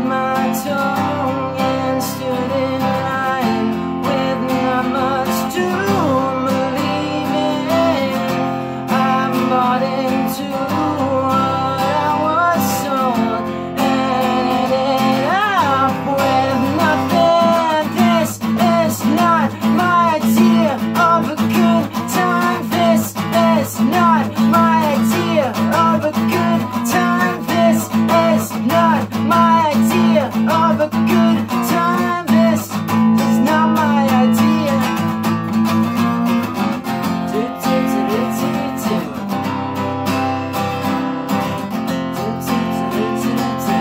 my tongue and stood in line with not much to believe in. I bought into what I was sold and ended up with nothing. This is not my idea of a good time. This is not my idea of a good time. This is not my idea of a good time. This is not my idea. Do, do, do, do, do, do. Do, do, do, do, do.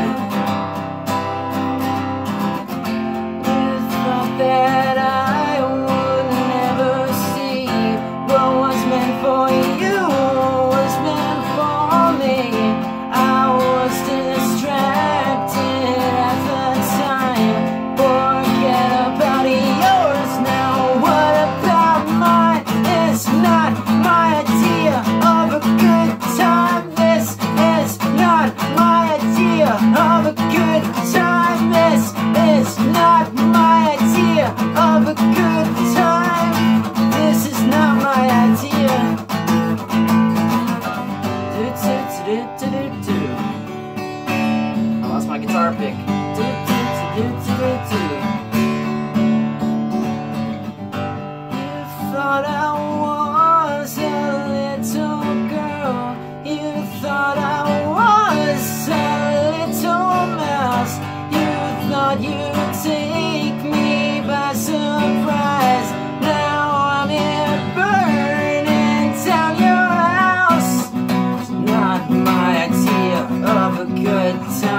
You thought that I would never see what was meant for you was meant for me. I was distracted at the time. Forget about yours now. What about mine? It's not my idea of a good time. This is not my idea of a good time. This is not my idea of a good time. This is not my idea. Do, do, do, do, do, do. I lost my guitar pick. Do, do, do, do, do, do. You thought I was a little girl. You thought I was a little mouse. You thought you'd take me by surprise. Now I'm here burning down your house. It's not my idea of a good time.